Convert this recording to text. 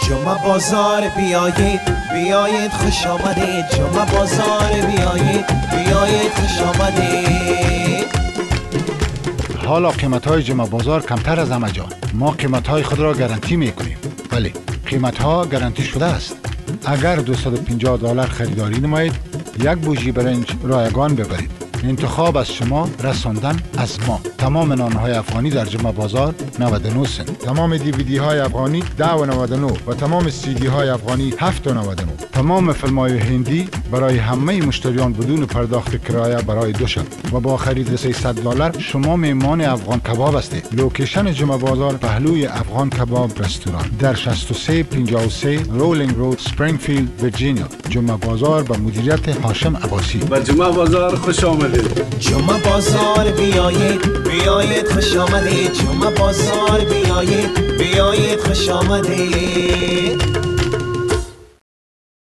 جمعه بازار بیایید بیایید خوش آمدید، جمعه بازار بیایید بیایید خوش آمدید. حالا قیمت‌های جمعه بازار کمتر از همه جا. ما قیمت‌های خود را گارانتی می‌کنیم. بله، قیمت‌ها گارانتی شده است. اگر $250 خریداری نمایید، یک بوژی برنج رایگان ببرید. انتخاب از شما، رساندن از ما. تمام نانهای افغانی در جمعه بازار 99 سنت. تمام دیویدی های افغانی 10.99 و تمام CD های افغانی 7.99. تمام فیلم‌های هندی برای همه مشتریان بدون پرداخت کرایه برای 2 شب و با خرید $300 شما میهمان افغان کباب هستید. لوکیشن جمعه بازار پهلوی افغان کباب رستوران در 6353 رولینگ رود، اسپرینگفیلد، ویرجینیا. جمعه بازار به مدیریت هاشم عباسی. به جمعه بازار خوش آمدید. جمعه بازار بیایید بیایید خوش آمدید، جمعه بازار بیایید بیایید خوش آمدید.